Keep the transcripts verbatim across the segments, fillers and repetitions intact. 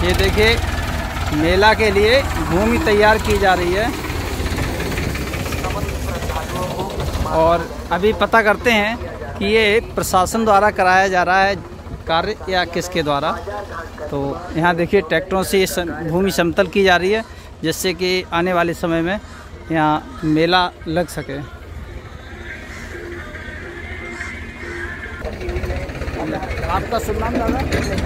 ये देखिए मेला के लिए भूमि तैयार की जा रही है और अभी पता करते हैं कि ये प्रशासन द्वारा कराया जा रहा है कार्य या किसके द्वारा। तो यहाँ देखिए ट्रैक्टरों से ये भूमि समतल की जा रही है जिससे कि आने वाले समय में यहाँ मेला लग सके। आपका शुभ नाम दादा?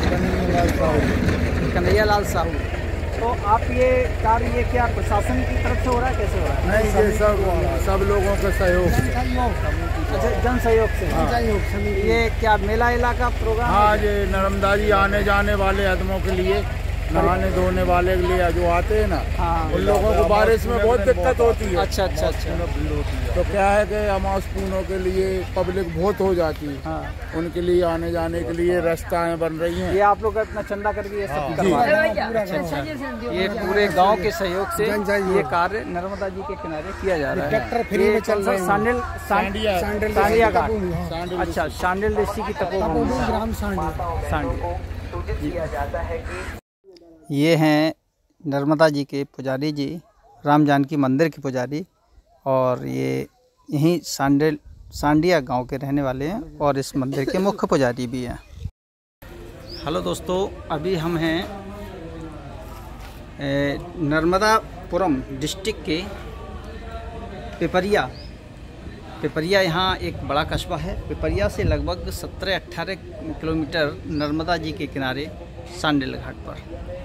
कन्हैया लाल साहू। तो आप ये कार्य ये क्या प्रशासन की तरफ से हो रहा है, कैसे हो रहा है? नहीं, ये सब सब लोगों के सहयोग से। अच्छा, जन सहयोग से। हाँ। ये क्या मेला इलाका प्रोग्राम? हाँ, ये नर्मदा जी आने जाने वाले आदमों के लिए, नहाने धोने वाले के लिए जो आते हैं ना, हाँ, उन लोगों को बारिश में बहुत दिक्कत होती है। अच्छा अच्छा अच्छा। तो क्या है कि अमास पूनों के लिए पब्लिक बहुत हो जाती है। हाँ। उनके लिए आने जाने के लिए रास्ताएं बन रही हैं। ये आप लोग अपना चंदा करके ये सब करवा रहे हैं? अच्छा अच्छा। ये पूरे गांव के सहयोग से ये कार्य नर्मदा जी के किनारे किया जा रहा है। ट्रैक्टर फ्री में चल रहा है। सांडिल सांडिया घाट। अच्छा, सांडिल ऋषि की तपोभूमि ग्राम सांडिल। ये हैं नर्मदा जी के पुजारी जी, राम जानकी मंदिर के पुजारी, और ये यहीं सांडिल सांडिया गांव के रहने वाले हैं और इस मंदिर के मुख्य पुजारी भी हैं। हेलो दोस्तों, अभी हम हैं नर्मदापुरम डिस्ट्रिक्ट के पिपरिया। पिपरिया यहाँ एक बड़ा कस्बा है। पिपरिया से लगभग सत्रह अट्ठारह किलोमीटर नर्मदा जी के किनारे सांडिल घाट पर।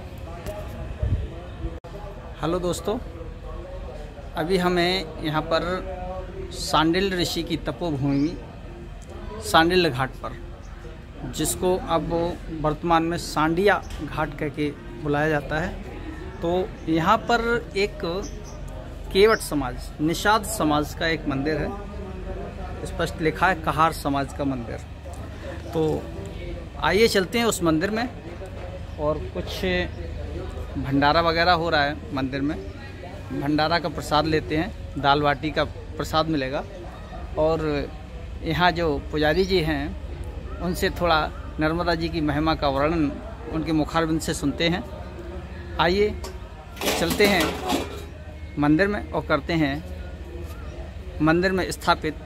हेलो दोस्तों, अभी हमें यहाँ पर सांडिल ऋषि की तपोभूमि सांडिल घाट पर, जिसको अब वर्तमान में सांडिया घाट कह के बुलाया जाता है, तो यहाँ पर एक केवट समाज, निषाद समाज का एक मंदिर है। स्पष्ट लिखा है कहार समाज का मंदिर। तो आइए चलते हैं उस मंदिर में, और कुछ भंडारा वगैरह हो रहा है मंदिर में। भंडारा का प्रसाद लेते हैं, दाल बाटी का प्रसाद मिलेगा, और यहाँ जो पुजारी जी हैं उनसे थोड़ा नर्मदा जी की महिमा का वर्णन उनके मुखारबिंद से सुनते हैं। आइए चलते हैं मंदिर में और करते हैं मंदिर में स्थापित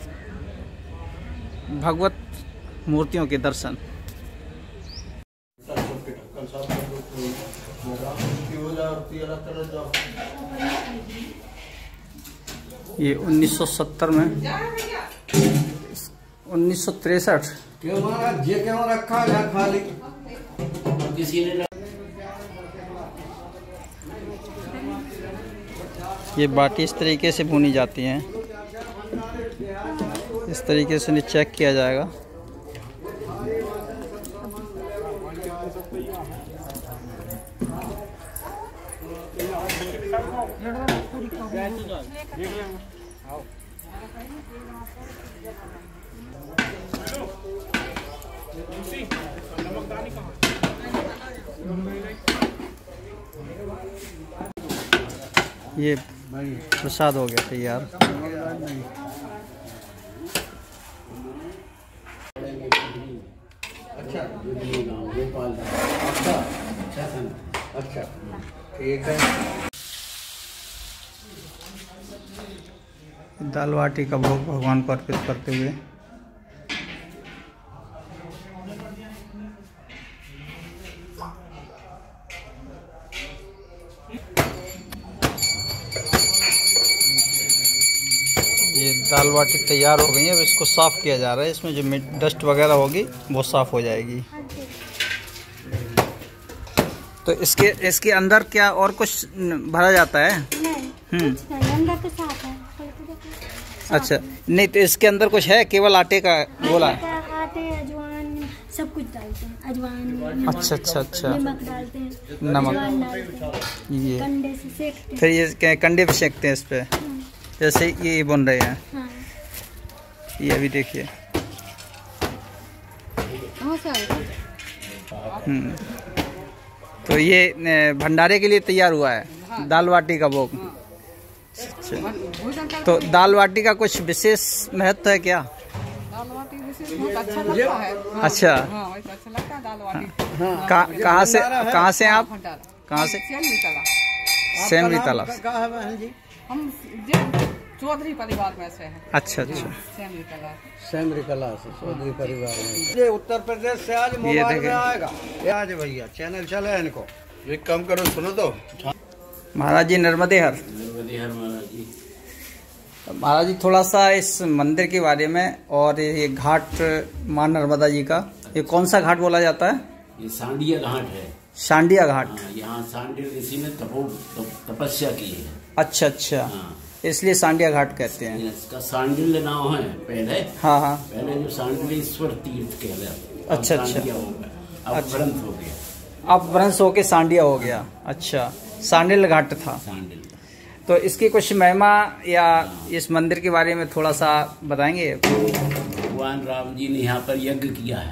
भगवत मूर्तियों के दर्शन। ये उन्नीस सौ सत्तर में उन्नीस सौ तिरसठ रखा खाली किसी ने। ये बाटी इस तरीके से भुनी जाती हैं, इस तरीके से चेक किया जाएगा। ये प्रसाद हो गया तैयार। अच्छा अच्छा ठीक है। दाल बाटी का भोग भगवान को अर्पित करते हुए ये दाल बाटी तैयार हो गई है। अब इसको साफ़ किया जा रहा है। इसमें जो डस्ट वगैरह होगी वो साफ़ हो जाएगी। तो इसके इसके अंदर क्या और कुछ भरा जाता है? नहीं, अंदर तो साफ है। अच्छा, नहीं तो इसके अंदर कुछ है, केवल आटे का गोला है? आटे, अजवाइन सब कुछ डालते हैं। अजवाइन, अच्छा अच्छा अच्छा, नमक डालते हैं, नमक ये कंडे से सेकते हैं। फिर ये कंडे पे सेकते हैं इस पे, जैसे ये बन रहे हैं। हाँ। ये अभी देखिए। हम्म, तो ये भंडारे के लिए तैयार हुआ है। हाँ। दाल बाटी का भोग। हाँ। अच्छा, तो दाल बाटी का कुछ विशेष महत्व है क्या? दाल बाटी विशेष बहुत अच्छा लगता है। हाँ। अच्छा, हाँ, अच्छा लगता है दाल बाटी। कहाँ से कहाँ से आप कहाँ से? सेमरी तालाब। हम चौधरी परिवार में से हैं। अच्छा अच्छा, सेमरी तालाब। सेमरी कला से चौधरी परिवार में। ये उत्तर प्रदेश से आज मोबाइल में आएगा। ये आज भैया चैनल चले इनको। एक काम करो, सुनो तो महाराज जी। नर्मदे हर। नर्मदे हर महाराज जी। महाराज जी थोड़ा सा इस मंदिर के बारे में, और ये घाट माँ नर्मदा जी का, ये कौन सा घाट बोला जाता है? ये सांडिया घाट है। सांडिया घाट। हाँ, यहाँ सांडिल ऋषि ने तपो तपस्या की है। अच्छा अच्छा, हाँ, इसलिए सांडिया घाट कहते हैं। इसका सांडिल नाम है पहले। हाँ हाँ, पहले जो सांडिलेश्वर तीर्थ कहलाता। अच्छा अच्छा, अब अच्छा। ग्रंथ हो गया, अब वंश होके सांडिया हो गया। अच्छा, सांडिल घाट था। सांडिल। तो इसकी कुछ महिमा या इस मंदिर के बारे में थोड़ा सा बताएंगे? भगवान राम जी ने यहाँ पर यज्ञ किया है।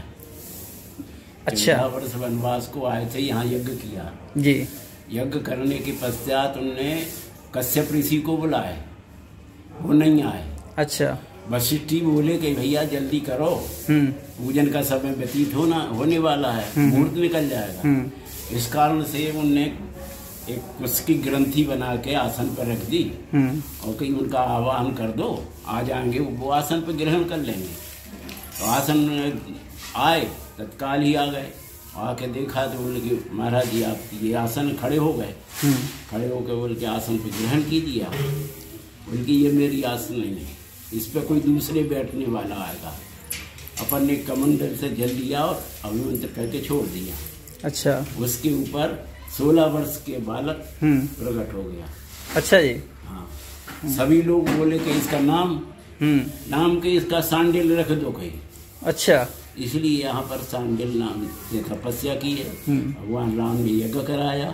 अच्छा, चौदह वर्ष वनवास को आए थे, यहाँ यज्ञ किया जी। यज्ञ करने के पश्चात उनने कश्यप ऋषि को बुलाए, वो नहीं आए। अच्छा, वशिष्ठ जी बोले कि भैया जल्दी करो, हम्म पूजन का समय व्यतीत होना होने वाला है, मुहूर्त निकल जाएगा। इस कारण से उनने एक उसकी ग्रंथि बना के आसन पर रख दी और कहीं उनका आह्वान कर दो, आ जाएंगे वो आसन पर ग्रहण कर लेंगे। तो आसन आए, तत्काल ही आ गए। आके देखा तो बोले कि महाराज जी आप ये आसन खड़े हो गए। खड़े होकर बोल के आसन पर ग्रहण कीजिए। बोल के ये मेरी आसन नहीं है, इस पर कोई दूसरे बैठने वाला आएगा। अपन ने कमंडल से जल लिया और अभिमंत्र करके छोड़ दिया। अच्छा, उसके ऊपर सोलह वर्ष के बालक प्रकट हो गया। अच्छा जी। हाँ, सभी लोग बोले कि इसका नाम नाम के इसका सांडिल रख दो कहीं। अच्छा, इसलिए यहाँ पर सांडिल नाम से तपस्या की है। भगवान राम ने यज्ञ कराया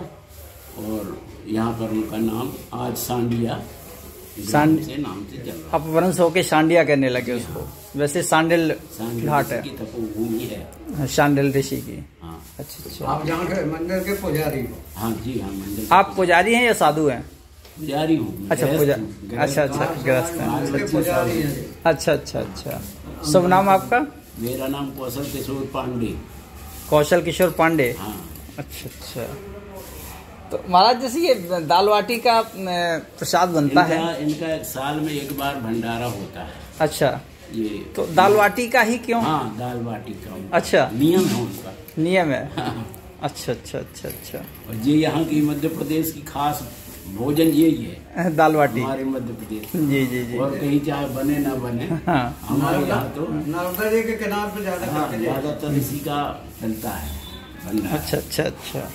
और यहाँ पर उनका नाम आज सांडिया सांड से नाम से चल रहा है। अपभ्रंश होके सांडिया कहने लगे उसको। वैसे सांडिल घाट है, तपोभूमि है सांडिल ऋषि की। हाँ। अच्छा अच्छा, आप जहाँ के मंदिर के पुजारी हो? हाँ जी हाँ, मंदिर। आप पुजारी हैं या साधु हैं? पुजारी हूँ। अच्छा, पूजा। अच्छा अच्छा, गृहस्थ हैं। अच्छा अच्छा अच्छा, शुभ नाम आपका? मेरा नाम कौशल किशोर पांडे। कौशल किशोर पांडे। हाँ। अच्छा अच्छा। तो महाराज जैसे ये दाल बाटी का प्रसाद बनता इनका, है, इनका एक साल में एक बार भंडारा होता है। अच्छा, ये तो दाल बाटी का ही क्यों? हाँ, दाल बाटी का अच्छा, नियम है उनका। नियम है। हाँ। अच्छा अच्छा अच्छा अच्छा, और ये यहाँ की मध्य प्रदेश की खास भोजन यही है, दाल बाटी हमारे मध्य प्रदेश। जी जी जी। और कहीं चाहे बने ना बने, हाँ, हमारे यहाँ तो नर्मदा जी के किनारे पे ज्यादा हाँ, करके ज्यादातर इसी का चलता है भंडारा। अच्छा अच्छा अच्छा।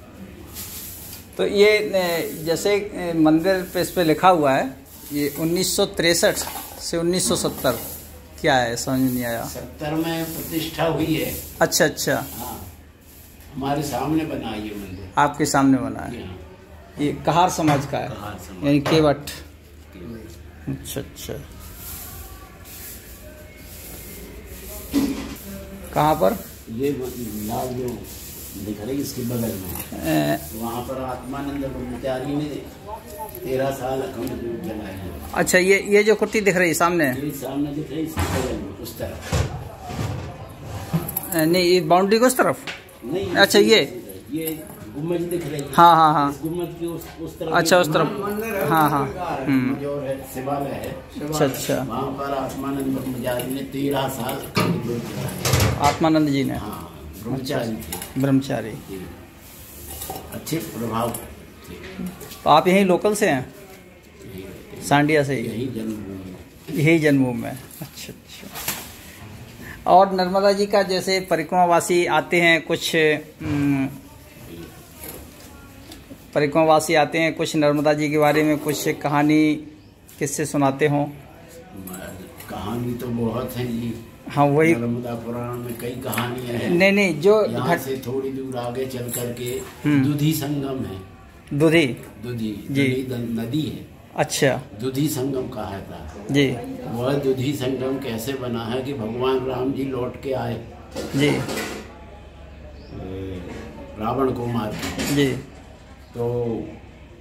तो ये ए, जैसे ए, मंदिर पे इस पे लिखा हुआ है ये उन्नीस सौ तिरसठ से उन्नीस सौ सत्तर, क्या है समझ नहीं आया। सत्तर में प्रतिष्ठा हुई है। अच्छा अच्छा, हाँ, हमारे सामने बना ये मंदिर। आपके सामने बना है। यहाँ ये कहार समाज का है, कहार समाज। यानी केवट। अच्छा अच्छा, कहाँ पर? ये लाल जो दिख रही इसके बगल में, ए, वहाँ पर आत्मानंद ब्रह्मचारी ने तेरह साल अखंड ज्योत जलाए हैं। अच्छा, ये ये जो कुर्ती दिख रही है सामने, ये सामने दिख रही इसके बगल में उस तरफ। ए, नहीं ये बाउंड्री को उस तरफ। नहीं, अच्छा, ये ये गुम्बज दिख रही है। हाँ हाँ हाँ, इस गुम्बज की उस, उस तरफ। अच्छा उस तरफ। हाँ हाँ, गुम्बज और है, शिवालय है। अच्छा अच्छा, वहाँ पर आत्मानंद ब्रह्मचारी ने तेरह साल अखंड ज्योत जलाए। आत्मानंद जी ने। हाँ, ब्रह्मचारी थे। ब्रह्मचारी। अच्छे प्रभाव थे। तो आप यहीं लोकल से हैं? सांडिया से ही? यही जन्मभूमि। यही जन्मभूमि है। अच्छा अच्छा। और नर्मदा जी का जैसे परिक्रमावासी आते हैं, कुछ परिक्रमावासी आते हैं, कुछ नर्मदा जी के बारे में कुछ कहानी किससे सुनाते हो? कहानी तो बहुत है जी। हाँ वही, नर्मदा पुराण में कई कहानियां हैं। नहीं नहीं, जो यहाँ से थोड़ी दूर आगे चल करके दुधी संगम है। दुधी? दुधी जी, नदी है। अच्छा, दुधी संगम कहा था जी। वह दुधी संगम कैसे बना है कि भगवान राम जी लौट के आए जी, रावण को मार के, जी, तो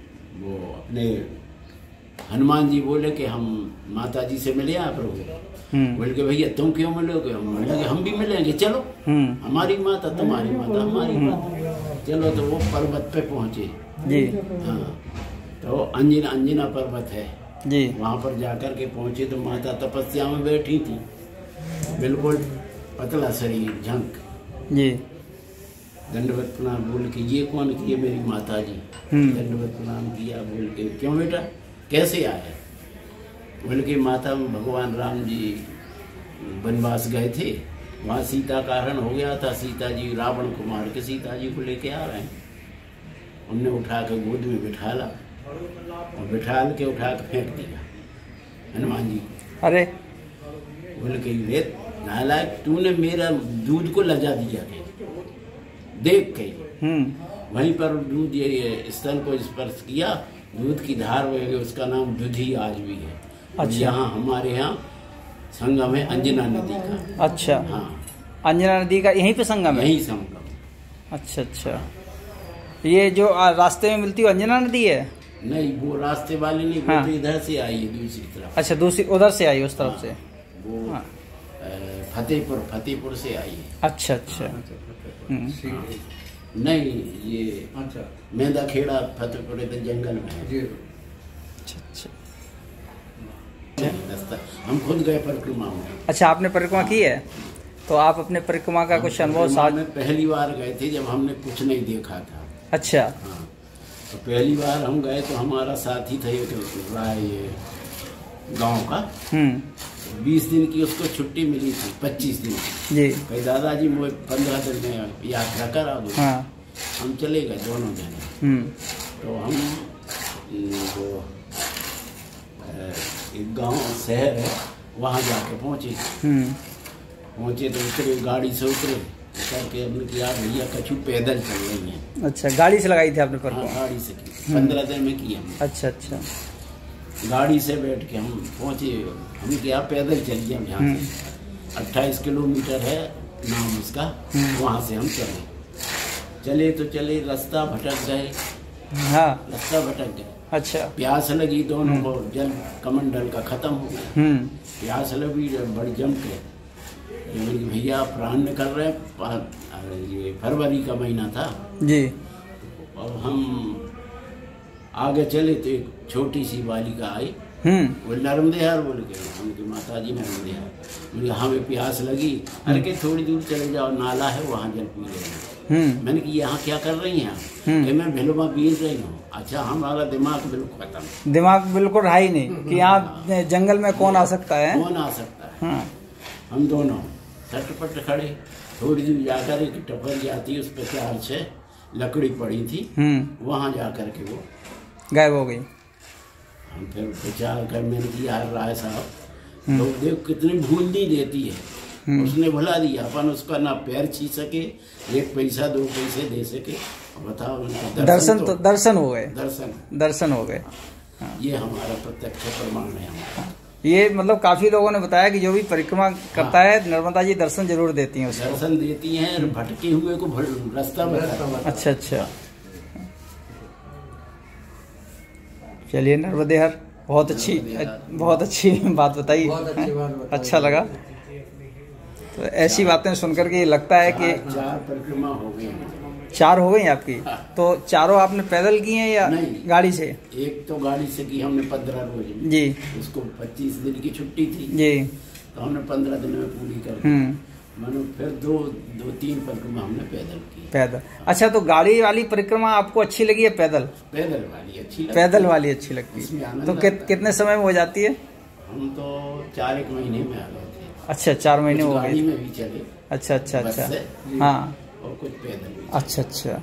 वो अपने हनुमान जी बोले कि हम माता जी से मिले आप प्रभु। बोल के भैया तुम क्यों मिलोगे? हम बोले हम भी मिलेंगे, चलो हमारी माता तुम्हारी माता हमारी माता, चलो। तो वो पर्वत पे पहुंचे जी। हाँ, तो अंजना अंजना पर्वत है जी, वहाँ पर जाकर के पहुंचे तो माता तपस्या में बैठी थी, बिल्कुल पतला शरीर, झंक जी। दंडवत प्रणाम बोल के, ये कौन की? ये मेरी माता जी। दंडवत प्रणाम किया बोल के, क्यों बेटा कैसे आए? बोल के माता भगवान राम जी वनवास गए थे, वहाँ सीता का हरण हो गया था, सीता जी रावण को मार के सीता जी को लेके आ रहे हैं। उनने उठा के गोद में बिठाला और बिठाल के उठा के फेंक दिया हनुमान जी को। अरे बोल के वे नालायक, तूने मेरा दूध को लजा दिया के देख के। वहीं पर दूध ये स्तन को स्पर्श किया, दूध की धार बह गई, उसका नाम दुधी आज भी है। अच्छा। यहाँ हमारे यहाँ संगम है अंजना नदी का। अच्छा हाँ, अंजना नदी का यहीं पे संगम है? यही संगम। अच्छा अच्छा, ये जो आ, रास्ते में मिलती है अंजना नदी है? नहीं, वो रास्ते वाली नहीं, हाँ। वो तो इधर से आई है दूसरी तरफ। अच्छा, दूसरी उधर से आई, उस तरफ हाँ, से वो हाँ। फतेहपुर फतेहपुर से आई है। अच्छा अच्छा। नहीं, ये अच्छा मेंदा खेड़ा फतेहपुर इधर जंगल में है। अच्छा अच्छा, रास्ता हम खुद गए परिक्रमा में। अच्छा, आपने परिक्रमा की है? तो आप अपने परिक्रमा का कुछ अनुभव साथ में? पहली बार गए थे जब हमने कुछ नहीं देखा था। अच्छा। हाँ, तो पहली बार हम गए तो हमारा साथी था एक राय गांव का, बीस दिन की उसको छुट्टी मिली थी, पच्चीस दिन की जी। कहीं दादाजी मुझे पंद्रह दिन में यात्रा करा दो। हाँ। हम चले गए दोनों जने। तो हम वो एक गांव शहर है वहाँ जाके पहुँचे पहुँचे तो उतरे, गाड़ी से उतरे, करके हमने किया भैया कछु पैदल चल रही हैं। अच्छा, गाड़ी से लगाई थी आपने पर? हाँ, गाड़ी से की, पंद्रह दिन में की हमने। अच्छा अच्छा, गाड़ी से बैठ के हम पहुँचे, हमने किया पैदल चलिए हम यहाँ से, अट्ठाईस किलोमीटर है नाम उसका, वहाँ से हम चले चले तो चले, रास्ता भटक गए। हाँ, रास्ता भटक गए। अच्छा, प्यास लगी दोनों को, जल कमंडल का खत्म हो गया, प्यास लगी बड़ी जम के। भैया प्राण निकल रहे, ये फरवरी का महीना था जी। और हम आगे चले तो एक छोटी सी बालिका आई, वो नर्मदे हार बोल के, उनकी माता जी नर्मदे हार बोले हमें प्यास लगी, अरे के थोड़ी दूर चले जाओ, नाला है वहाँ जल पी रहे हैं। मैंने कि यहाँ क्या कर रही हैं? कि मैं भिलवा पी रही हूँ। अच्छा, हमारा दिमाग बिल्कुल खत्म, दिमाग बिल्कुल रहा ही नहीं कि यहाँ जंगल में कौन आ सकता है, कौन आ सकता है। हम दोनों सटपट खड़े, थोड़ी दूर जाकर एक टपरी जाती, उस पर चार छह लकड़ी पड़ी थी, वहां जाकर के वो गायब हो गई। हम फिर विचार कर मैंने किया राय साहब, लोग देख कितनी भूल नहीं देती है, उसने भुला दिया, अपन उसका ना पैर छी सके, एक पैसा दो पैसे दे सके, बताओ दर्शन, दर्शन तो, तो दर्शन हो गए, दर्शन दर्शन हो गए। ये हमारा प्रत्यक्ष प्रमाण है हमारा। ये मतलब काफी लोगों ने बताया कि जो भी परिक्रमा करता है, नर्मदा जी दर्शन जरूर देती हैं, उसको दर्शन देती हैं और भटके हुए को रास्ता बताया। अच्छा अच्छा, चलिए नर्मदे हर, बहुत अच्छी बहुत अच्छी बात बताई, अच्छा लगा। तो ऐसी बातें सुनकर के लगता है कि चार परिक्रमा हो गई, चार हो गई आपकी। तो चारों आपने पैदल की हैं या गाड़ी से? एक तो गाड़ी से की हमने पंद्रह रोज जी, उसको पच्चीस दिन की छुट्टी थी जी, तो हमने पंद्रह दिन में पूरी कर दी। मैंने फिर दो दो तीन परिक्रमा हमने पैदल की। पैदल, अच्छा। तो गाड़ी वाली परिक्रमा आपको अच्छी लगी है पैदल? पैदल वाली अच्छी लगती, पैदल वाली अच्छी लगती है। तो कि, कितने समय में हो जाती है? हम तो चार एक महीने में आ गए थे। अच्छा, चार महीने हो गए में भी चले। अच्छा अच्छा अच्छा, हाँ, और कुछ पैदल। अच्छा अच्छा।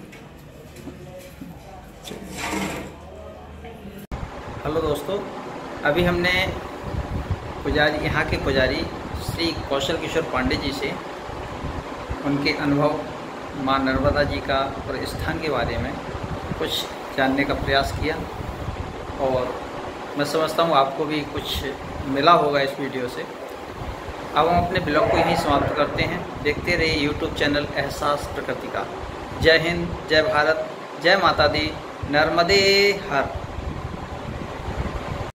हेलो दोस्तों, अभी हमने पुजारी, यहाँ के पुजारी श्री कौशल किशोर पांडे जी से उनके अनुभव माँ नर्मदा जी का और स्थान के बारे में कुछ जानने का प्रयास किया, और मैं समझता हूँ आपको भी कुछ मिला होगा इस वीडियो से। अब हम अपने ब्लॉग को यहीं समाप्त करते हैं। देखते रहिए यूट्यूब चैनल एहसास प्रकृति का। जय हिंद, जय भारत, जय माता दी, नर्मदे हर।